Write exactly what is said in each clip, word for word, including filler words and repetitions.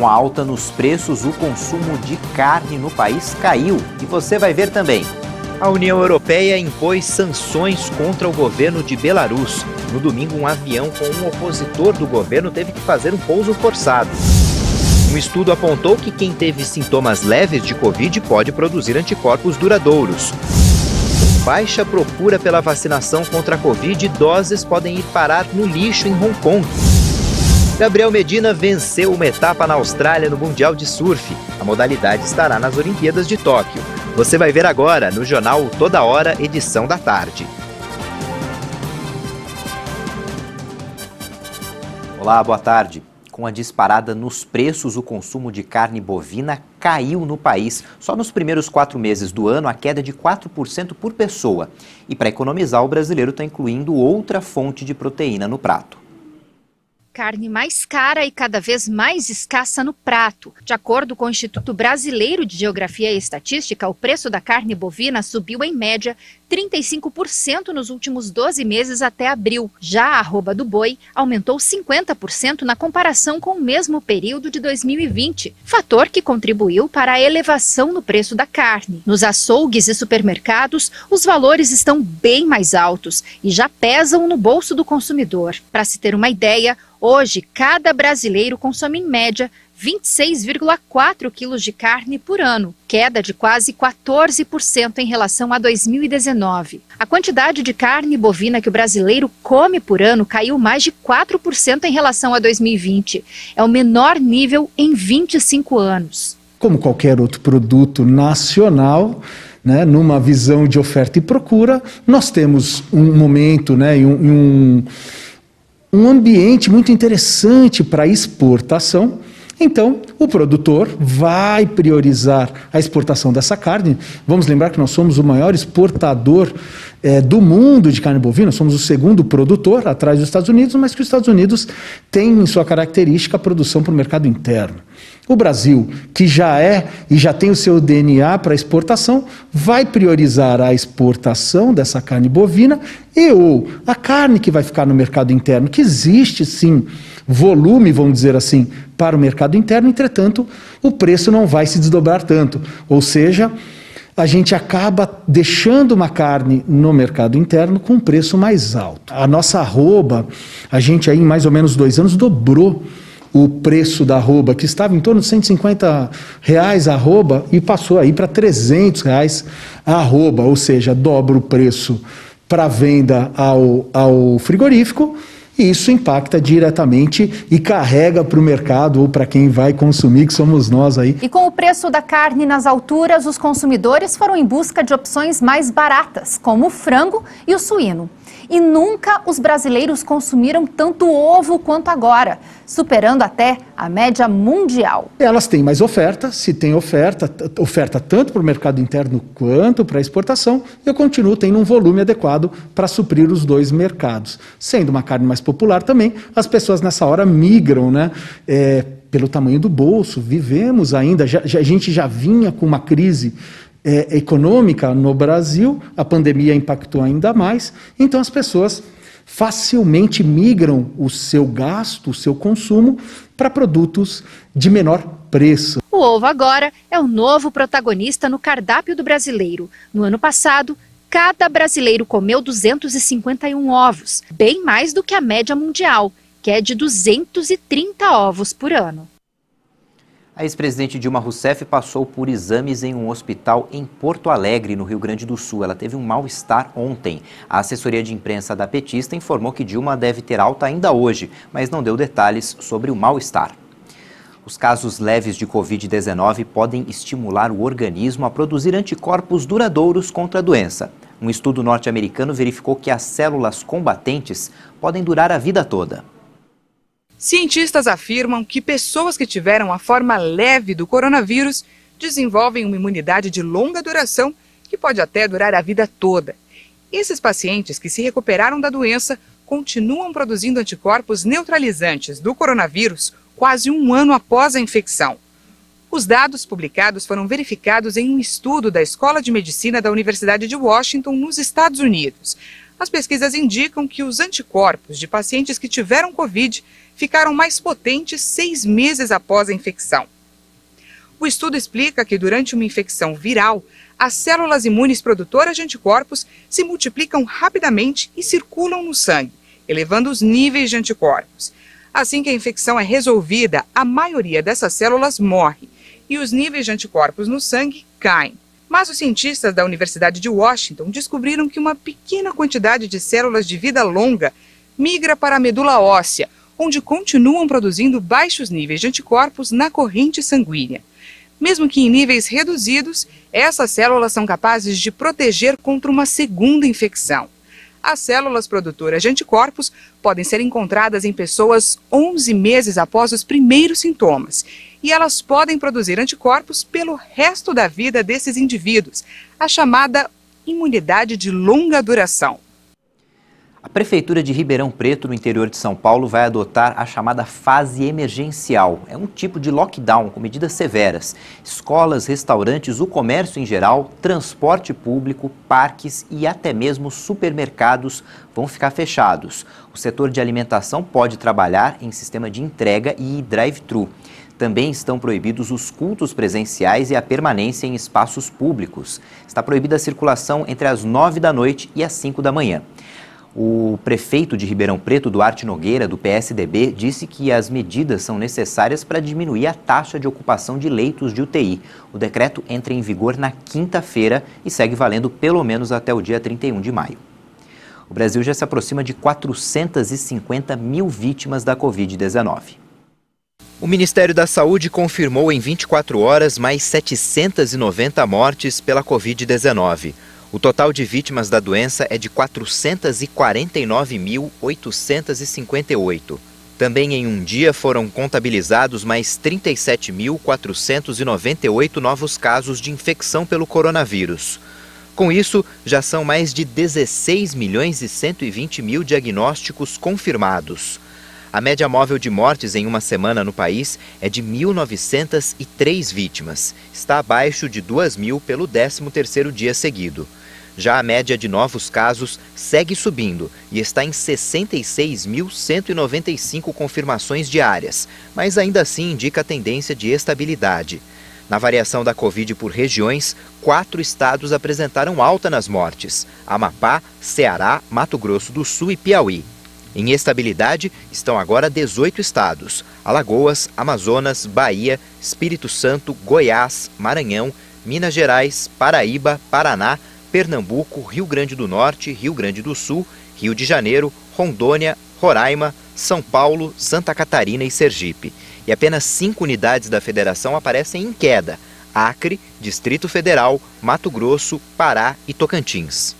Com a alta nos preços, o consumo de carne no país caiu. E você vai ver também. A União Europeia impôs sanções contra o governo de Belarus. No domingo, um avião com um opositor do governo teve que fazer um pouso forçado. Um estudo apontou que quem teve sintomas leves de Covid pode produzir anticorpos duradouros. Baixa procura pela vacinação contra a Covid, doses podem ir parar no lixo em Hong Kong. Gabriel Medina venceu uma etapa na Austrália no Mundial de Surf. A modalidade estará nas Olimpíadas de Tóquio. Você vai ver agora no Jornal Toda Hora, edição da tarde. Olá, boa tarde. Com a disparada nos preços, o consumo de carne bovina caiu no país. Só nos primeiros quatro meses do ano, a queda é de quatro por cento por pessoa. E para economizar, o brasileiro está incluindo outra fonte de proteína no prato. Carne mais cara e cada vez mais escassa no prato. De acordo com o Instituto Brasileiro de Geografia e Estatística, o preço da carne bovina subiu em média trinta e cinco por cento nos últimos doze meses até abril. Já a arroba do boi aumentou cinquenta por cento na comparação com o mesmo período de dois mil e vinte, fator que contribuiu para a elevação no preço da carne. Nos açougues e supermercados, os valores estão bem mais altos e já pesam no bolso do consumidor. Para se ter uma ideia, hoje, cada brasileiro consome em média vinte e seis vírgula quatro quilos de carne por ano, queda de quase quatorze por cento em relação a dois mil e dezenove. A quantidade de carne bovina que o brasileiro come por ano caiu mais de quatro por cento em relação a dois mil e vinte. É o menor nível em vinte e cinco anos. Como qualquer outro produto nacional, né, numa visão de oferta e procura, nós temos um momento, né, e um, um um ambiente muito interessante para exportação. Então, o produtor vai priorizar a exportação dessa carne. Vamos lembrar que nós somos o maior exportador é, do mundo de carne bovina, somos o segundo produtor, atrás dos Estados Unidos, mas que os Estados Unidos têm em sua característica a produção para o mercado interno. O Brasil, que já é e já tem o seu D N A para exportação, vai priorizar a exportação dessa carne bovina e ou a carne que vai ficar no mercado interno, que existe sim volume, vamos dizer assim, para o mercado interno, entretanto, o preço não vai se desdobrar tanto. Ou seja, a gente acaba deixando uma carne no mercado interno com um preço mais alto. A nossa arroba, a gente aí em mais ou menos dois anos dobrou o preço da arroba, que estava em torno de cento e cinquenta reais a arroba, e passou aí para trezentos reais a arroba, ou seja, dobra o preço para venda ao, ao frigorífico, e isso impacta diretamente e carrega para o mercado ou para quem vai consumir, que somos nós aí. E com o preço da carne nas alturas, os consumidores foram em busca de opções mais baratas, como o frango e o suíno. E nunca os brasileiros consumiram tanto ovo quanto agora, superando até a média mundial. Elas têm mais oferta, se tem oferta, oferta tanto para o mercado interno quanto para a exportação, eu continuo tendo um volume adequado para suprir os dois mercados. Sendo uma carne mais popular também, as pessoas nessa hora migram, né? É, pelo tamanho do bolso, vivemos ainda, já, já, a gente já vinha com uma crise É, econômica no Brasil, a pandemia impactou ainda mais, então as pessoas facilmente migram o seu gasto, o seu consumo para produtos de menor preço. O ovo agora é o novo protagonista no cardápio do brasileiro. No ano passado, cada brasileiro comeu duzentos e cinquenta e um ovos, bem mais do que a média mundial, que é de duzentos e trinta ovos por ano. A ex-presidente Dilma Rousseff passou por exames em um hospital em Porto Alegre, no Rio Grande do Sul. Ela teve um mal-estar ontem. A assessoria de imprensa da petista informou que Dilma deve ter alta ainda hoje, mas não deu detalhes sobre o mal-estar. Os casos leves de Covid dezenove podem estimular o organismo a produzir anticorpos duradouros contra a doença. Um estudo norte-americano verificou que as células combatentes podem durar a vida toda. Cientistas afirmam que pessoas que tiveram a forma leve do coronavírus desenvolvem uma imunidade de longa duração que pode até durar a vida toda. Esses pacientes que se recuperaram da doença continuam produzindo anticorpos neutralizantes do coronavírus quase um ano após a infecção. Os dados publicados foram verificados em um estudo da Escola de Medicina da Universidade de Washington, nos Estados Unidos. As pesquisas indicam que os anticorpos de pacientes que tiveram Covid ficaram mais potentes seis meses após a infecção. O estudo explica que durante uma infecção viral, as células imunes produtoras de anticorpos se multiplicam rapidamente e circulam no sangue, elevando os níveis de anticorpos. Assim que a infecção é resolvida, a maioria dessas células morre e os níveis de anticorpos no sangue caem. Mas os cientistas da Universidade de Washington descobriram que uma pequena quantidade de células de vida longa migra para a medula óssea, onde continuam produzindo baixos níveis de anticorpos na corrente sanguínea. Mesmo que em níveis reduzidos, essas células são capazes de proteger contra uma segunda infecção. As células produtoras de anticorpos podem ser encontradas em pessoas onze meses após os primeiros sintomas, e elas podem produzir anticorpos pelo resto da vida desses indivíduos, a chamada imunidade de longa duração. A Prefeitura de Ribeirão Preto, no interior de São Paulo, vai adotar a chamada fase emergencial. É um tipo de lockdown com medidas severas. Escolas, restaurantes, o comércio em geral, transporte público, parques e até mesmo supermercados vão ficar fechados. O setor de alimentação pode trabalhar em sistema de entrega e drive-thru. Também estão proibidos os cultos presenciais e a permanência em espaços públicos. Está proibida a circulação entre as nove da noite e as cinco da manhã. O prefeito de Ribeirão Preto, Duarte Nogueira, do P S D B, disse que as medidas são necessárias para diminuir a taxa de ocupação de leitos de U T I. O decreto entra em vigor na quinta-feira e segue valendo pelo menos até o dia trinta e um de maio. O Brasil já se aproxima de quatrocentas e cinquenta mil vítimas da covid dezenove. O Ministério da Saúde confirmou em vinte e quatro horas mais setecentas e noventa mortes pela covid dezenove. O total de vítimas da doença é de quatrocentas e quarenta e nove mil, oitocentas e cinquenta e oito. Também em um dia foram contabilizados mais trinta e sete mil, quatrocentos e noventa e oito novos casos de infecção pelo coronavírus. Com isso, já são mais de dezesseis milhões e cento e vinte mil diagnósticos confirmados. A média móvel de mortes em uma semana no país é de mil novecentas e três vítimas. Está abaixo de duas mil pelo décimo terceiro dia seguido. Já a média de novos casos segue subindo e está em sessenta e seis mil, cento e noventa e cinco confirmações diárias, mas ainda assim indica a tendência de estabilidade. Na variação da Covid por regiões, quatro estados apresentaram alta nas mortes: Amapá, Ceará, Mato Grosso do Sul e Piauí. Em estabilidade estão agora dezoito estados: Alagoas, Amazonas, Bahia, Espírito Santo, Goiás, Maranhão, Minas Gerais, Paraíba, Paraná, Pernambuco, Rio Grande do Norte, Rio Grande do Sul, Rio de Janeiro, Rondônia, Roraima, São Paulo, Santa Catarina e Sergipe. E apenas cinco unidades da federação aparecem em queda: Acre, Distrito Federal, Mato Grosso, Pará e Tocantins.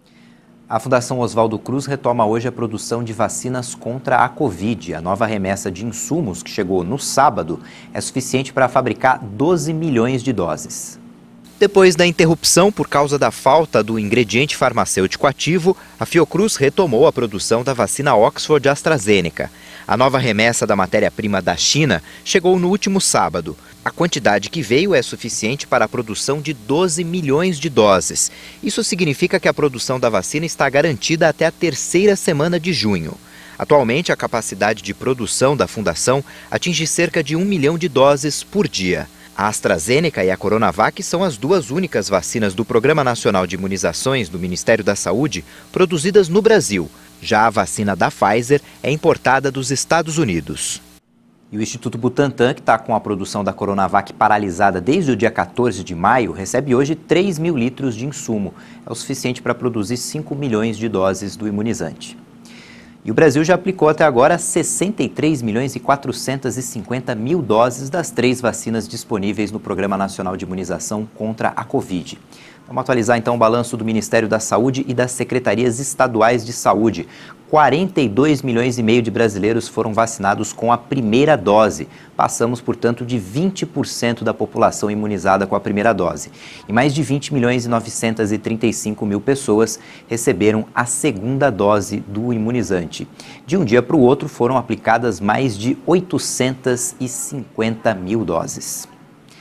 A Fundação Oswaldo Cruz retoma hoje a produção de vacinas contra a Covid. A nova remessa de insumos, que chegou no sábado, é suficiente para fabricar doze milhões de doses. Depois da interrupção por causa da falta do ingrediente farmacêutico ativo, a Fiocruz retomou a produção da vacina Oxford AstraZeneca. A nova remessa da matéria-prima da China chegou no último sábado. A quantidade que veio é suficiente para a produção de doze milhões de doses. Isso significa que a produção da vacina está garantida até a terceira semana de junho. Atualmente, a capacidade de produção da Fundação atinge cerca de um milhão de doses por dia. A AstraZeneca e a Coronavac são as duas únicas vacinas do Programa Nacional de Imunizações do Ministério da Saúde produzidas no Brasil. Já a vacina da Pfizer é importada dos Estados Unidos. E o Instituto Butantan, que está com a produção da Coronavac paralisada desde o dia quatorze de maio, recebe hoje três mil litros de insumo. É o suficiente para produzir cinco milhões de doses do imunizante. E o Brasil já aplicou até agora sessenta e três milhões e quatrocentas e cinquenta mil doses das três vacinas disponíveis no Programa Nacional de Imunização contra a Covid. Vamos atualizar então o balanço do Ministério da Saúde e das Secretarias Estaduais de Saúde. quarenta e dois milhões e meio de brasileiros foram vacinados com a primeira dose. Passamos, portanto, de vinte por cento da população imunizada com a primeira dose. E mais de vinte milhões e novecentas e trinta e cinco mil pessoas receberam a segunda dose do imunizante. De um dia para o outro foram aplicadas mais de oitocentas e cinquenta mil doses.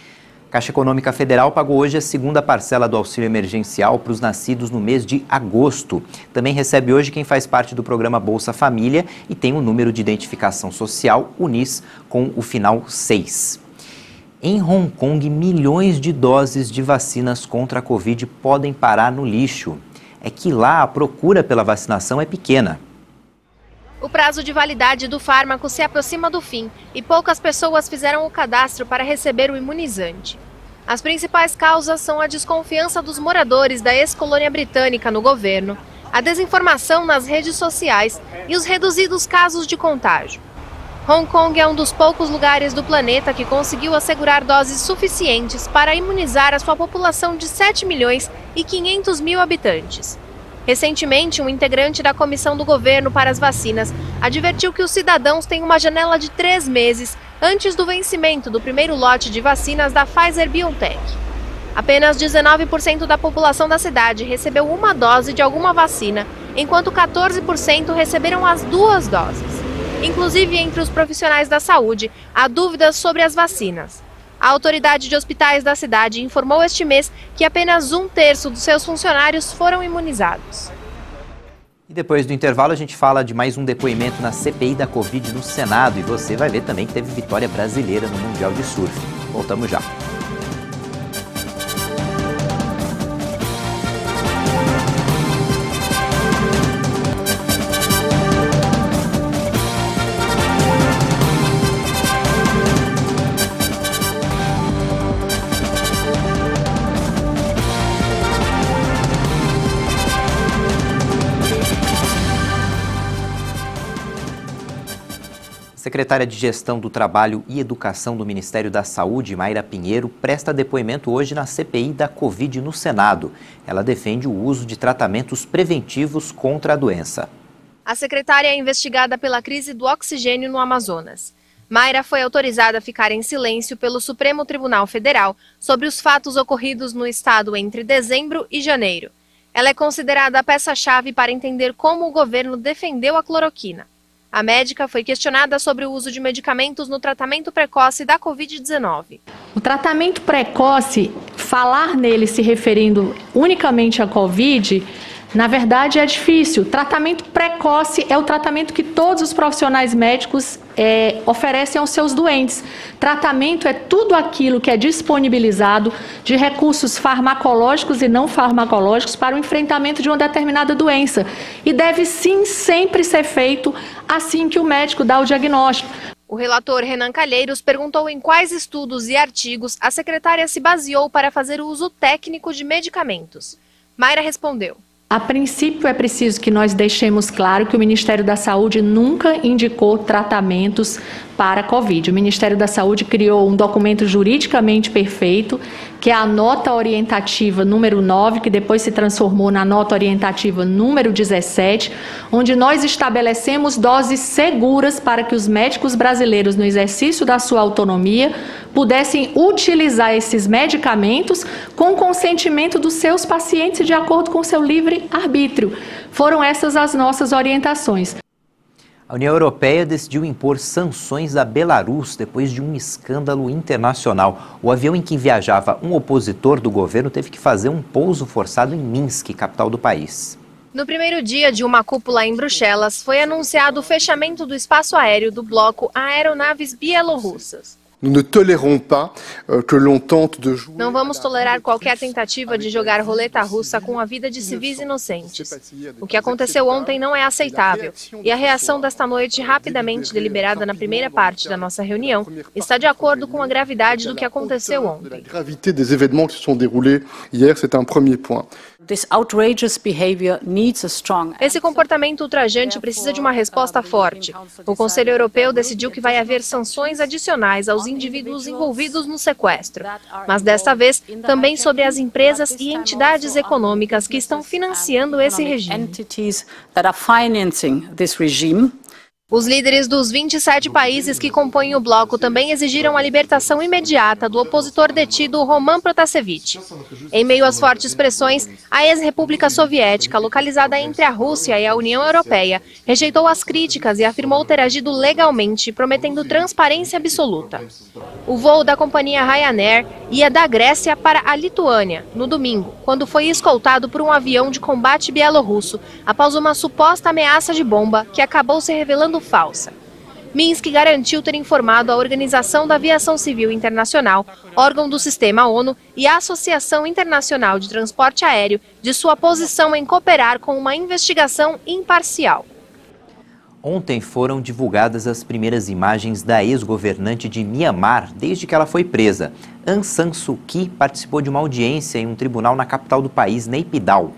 A Caixa Econômica Federal pagou hoje a segunda parcela do auxílio emergencial para os nascidos no mês de agosto. Também recebe hoje quem faz parte do programa Bolsa Família e tem o número de identificação social UNIS com o final seis. Em Hong Kong, milhões de doses de vacinas contra a Covid podem parar no lixo. É que lá a procura pela vacinação é pequena. O prazo de validade do fármaco se aproxima do fim e poucas pessoas fizeram o cadastro para receber o imunizante. As principais causas são a desconfiança dos moradores da ex-colônia britânica no governo, a desinformação nas redes sociais e os reduzidos casos de contágio. Hong Kong é um dos poucos lugares do planeta que conseguiu assegurar doses suficientes para imunizar a sua população de sete milhões e quinhentos mil habitantes. Recentemente, um integrante da comissão do governo para as vacinas advertiu que os cidadãos têm uma janela de três meses antes do vencimento do primeiro lote de vacinas da Pfizer-BioNTech. Apenas dezenove por cento da população da cidade recebeu uma dose de alguma vacina, enquanto quatorze por cento receberam as duas doses. Inclusive, entre os profissionais da saúde, há dúvidas sobre as vacinas. A autoridade de hospitais da cidade informou este mês que apenas um terço dos seus funcionários foram imunizados. E depois do intervalo a gente fala de mais um depoimento na C P I da Covid no Senado e você vai ver também que teve vitória brasileira no Mundial de Surf. Voltamos já. A secretária de Gestão do Trabalho e Educação do Ministério da Saúde, Mayra Pinheiro, presta depoimento hoje na C P I da Covid no Senado. Ela defende o uso de tratamentos preventivos contra a doença. A secretária é investigada pela crise do oxigênio no Amazonas. Mayra foi autorizada a ficar em silêncio pelo Supremo Tribunal Federal sobre os fatos ocorridos no estado entre dezembro e janeiro. Ela é considerada a peça-chave para entender como o governo defendeu a cloroquina. A médica foi questionada sobre o uso de medicamentos no tratamento precoce da Covid dezenove. O tratamento precoce, falar nele se referindo unicamente à Covid, na verdade é difícil. Tratamento precoce é o tratamento que todos os profissionais médicos é, oferecem aos seus doentes. Tratamento é tudo aquilo que é disponibilizado de recursos farmacológicos e não farmacológicos para o enfrentamento de uma determinada doença. E deve sim sempre ser feito assim que o médico dá o diagnóstico. O relator Renan Calheiros perguntou em quais estudos e artigos a secretária se baseou para fazer o uso técnico de medicamentos. Mayra respondeu. A princípio, é preciso que nós deixemos claro que o Ministério da Saúde nunca indicou tratamentos para a Covid. O Ministério da Saúde criou um documento juridicamente perfeito, que é a nota orientativa número nove, que depois se transformou na nota orientativa número dezessete, onde nós estabelecemos doses seguras para que os médicos brasileiros, no exercício da sua autonomia, pudessem utilizar esses medicamentos com consentimento dos seus pacientes de acordo com seu livre arbítrio. Foram essas as nossas orientações. A União Europeia decidiu impor sanções a Belarus depois de um escândalo internacional. O avião em que viajava um opositor do governo teve que fazer um pouso forçado em Minsk, capital do país. No primeiro dia de uma cúpula em Bruxelas, foi anunciado o fechamento do espaço aéreo do bloco a aeronaves bielorrussas. Não vamos tolerar qualquer tentativa de jogar roleta russa com a vida de civis inocentes. O que aconteceu ontem não é aceitável, e a reação desta noite, rapidamente deliberada na primeira parte da nossa reunião, está de acordo com a gravidade do que aconteceu ontem. Esse comportamento ultrajante precisa de uma resposta forte. O Conselho Europeu decidiu que vai haver sanções adicionais aos indivíduos envolvidos no sequestro, mas desta vez também sobre as empresas e entidades econômicas que estão financiando esse regime. Os líderes dos vinte e sete países que compõem o bloco também exigiram a libertação imediata do opositor detido Roman Protasevich. Em meio às fortes pressões, a ex-república soviética, localizada entre a Rússia e a União Europeia, rejeitou as críticas e afirmou ter agido legalmente, prometendo transparência absoluta. O voo da companhia Ryanair ia da Grécia para a Lituânia, no domingo, quando foi escoltado por um avião de combate bielorrusso, após uma suposta ameaça de bomba que acabou se revelando falsa. Minsk garantiu ter informado a Organização da Aviação Civil Internacional, órgão do Sistema ONU, e a Associação Internacional de Transporte Aéreo de sua posição em cooperar com uma investigação imparcial. Ontem foram divulgadas as primeiras imagens da ex-governante de Mianmar desde que ela foi presa. Aung San Suu Kyi participou de uma audiência em um tribunal na capital do país, Naypyidaw.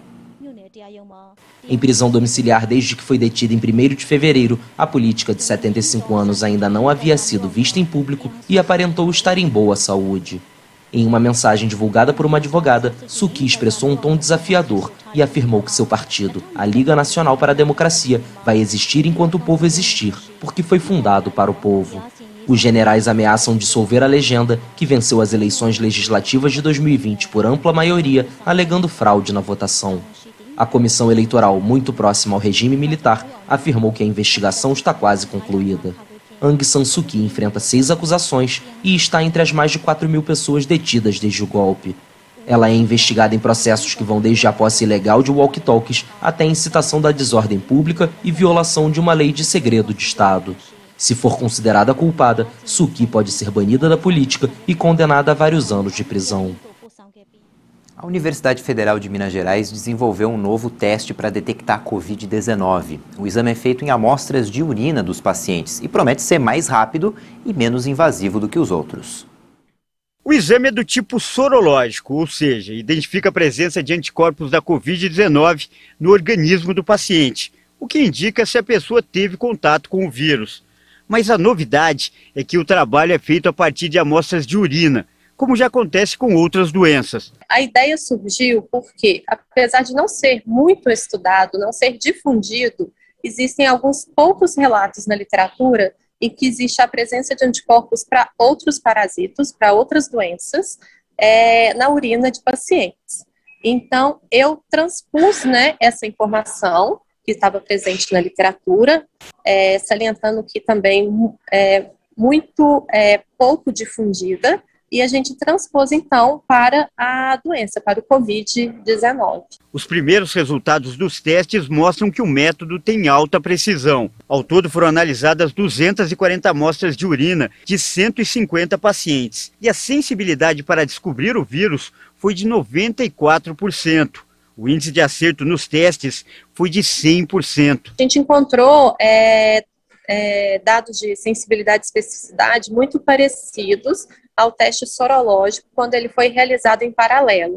Em prisão domiciliar desde que foi detida em primeiro de fevereiro, a política de setenta e cinco anos ainda não havia sido vista em público e aparentou estar em boa saúde. Em uma mensagem divulgada por uma advogada, Suu Kyi expressou um tom desafiador e afirmou que seu partido, a Liga Nacional para a Democracia, vai existir enquanto o povo existir, porque foi fundado para o povo. Os generais ameaçam dissolver a legenda, que venceu as eleições legislativas de dois mil e vinte por ampla maioria, alegando fraude na votação. A comissão eleitoral, muito próxima ao regime militar, afirmou que a investigação está quase concluída. Aung San Suu Kyi enfrenta seis acusações e está entre as mais de quatro mil pessoas detidas desde o golpe. Ela é investigada em processos que vão desde a posse ilegal de walkie-talkies até a incitação da desordem pública e violação de uma lei de segredo de Estado. Se for considerada culpada, Suu Kyi pode ser banida da política e condenada a vários anos de prisão. A Universidade Federal de Minas Gerais desenvolveu um novo teste para detectar a covid dezenove. O exame é feito em amostras de urina dos pacientes e promete ser mais rápido e menos invasivo do que os outros. O exame é do tipo sorológico, ou seja, identifica a presença de anticorpos da covid dezenove no organismo do paciente, o que indica se a pessoa teve contato com o vírus. Mas a novidade é que o trabalho é feito a partir de amostras de urina, como já acontece com outras doenças. A ideia surgiu porque, apesar de não ser muito estudado, não ser difundido, existem alguns poucos relatos na literatura em que existe a presença de anticorpos para outros parasitos, para outras doenças, é, na urina de pacientes. Então, eu transpus, né, essa informação que estava presente na literatura, é, salientando que também é muito é, pouco difundida, e a gente transpôs, então, para a doença, para o covid dezenove. Os primeiros resultados dos testes mostram que o método tem alta precisão. Ao todo foram analisadas duzentas e quarenta amostras de urina de cento e cinquenta pacientes. E a sensibilidade para descobrir o vírus foi de noventa e quatro por cento. O índice de acerto nos testes foi de cem por cento. A gente encontrou é, é, dados de sensibilidade e especificidade muito parecidos ao teste sorológico quando ele foi realizado em paralelo.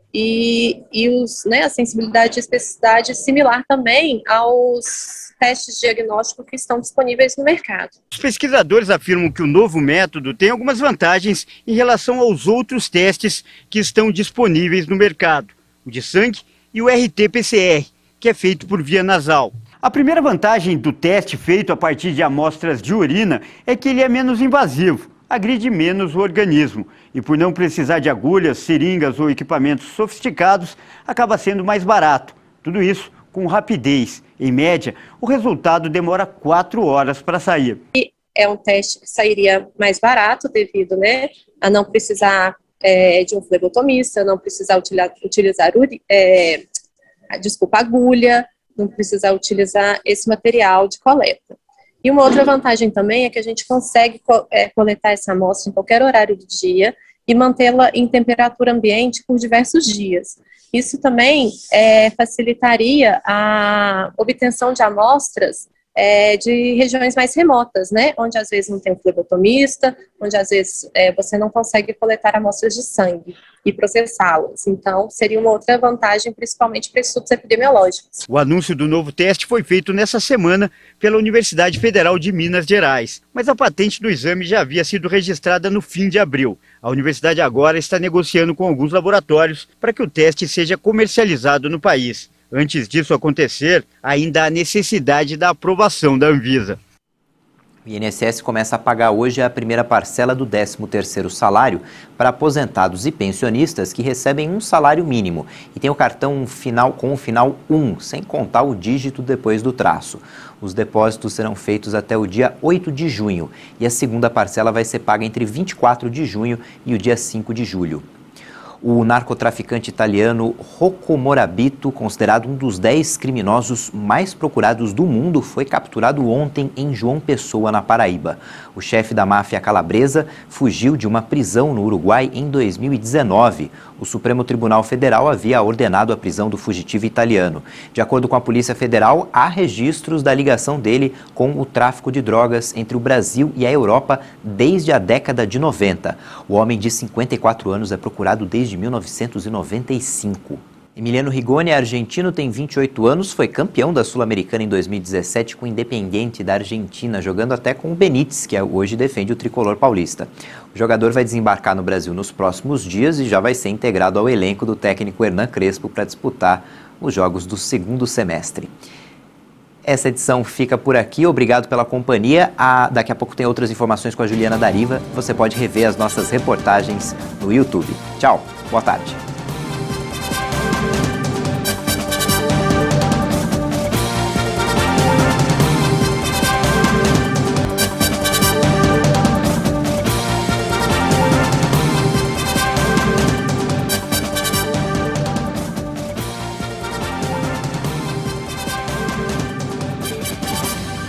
E, e os, né, a sensibilidade e especificidade similar também aos testes diagnósticos que estão disponíveis no mercado. Os pesquisadores afirmam que o novo método tem algumas vantagens em relação aos outros testes que estão disponíveis no mercado, o de sangue e o R T P C R, que é feito por via nasal. A primeira vantagem do teste feito a partir de amostras de urina é que ele é menos invasivo, agride menos o organismo e, por não precisar de agulhas, seringas ou equipamentos sofisticados, acaba sendo mais barato. Tudo isso com rapidez. Em média, o resultado demora quatro horas para sair. E é um teste que sairia mais barato devido, né, a não precisar é, de um flebotomista, não precisar utilizar, utilizar é, desculpa, agulha, não precisar utilizar esse material de coleta. E uma outra vantagem também é que a gente consegue é, coletar essa amostra em qualquer horário do dia e mantê-la em temperatura ambiente por diversos dias. Isso também é, facilitaria a obtenção de amostras é, de regiões mais remotas, né? Onde às vezes não tem um flebotomista, onde às vezes é, você não consegue coletar amostras de sangue e processá-las. Então, seria uma outra vantagem, principalmente para estudos epidemiológicos. O anúncio do novo teste foi feito nessa semana pela Universidade Federal de Minas Gerais, mas a patente do exame já havia sido registrada no fim de abril. A universidade agora está negociando com alguns laboratórios para que o teste seja comercializado no país. Antes disso acontecer, ainda há necessidade da aprovação da Anvisa. O I N S S começa a pagar hoje a primeira parcela do décimo terceiro salário para aposentados e pensionistas que recebem um salário mínimo e tem o cartão final com o final um, sem contar o dígito depois do traço. Os depósitos serão feitos até o dia oito de junho e a segunda parcela vai ser paga entre vinte e quatro de junho e o dia cinco de julho. O narcotraficante italiano Rocco Morabito, considerado um dos dez criminosos mais procurados do mundo, foi capturado ontem em João Pessoa, na Paraíba. O chefe da máfia calabresa fugiu de uma prisão no Uruguai em dois mil e dezenove. O Supremo Tribunal Federal havia ordenado a prisão do fugitivo italiano. De acordo com a Polícia Federal, há registros da ligação dele com o tráfico de drogas entre o Brasil e a Europa desde a década de noventa. O homem de cinquenta e quatro anos é procurado desde de mil novecentos e noventa e cinco. Emiliano Rigoni, argentino, tem vinte e oito anos, foi campeão da Sul-Americana em dois mil e dezessete com o Independiente da Argentina, jogando até com o Benítez, que hoje defende o tricolor paulista. O jogador vai desembarcar no Brasil nos próximos dias e já vai ser integrado ao elenco do técnico Hernan Crespo para disputar os jogos do segundo semestre. Essa edição fica por aqui, obrigado pela companhia. Ah, daqui a pouco tem outras informações com a Juliana Dariva. Você pode rever as nossas reportagens no YouTube. Tchau, boa tarde.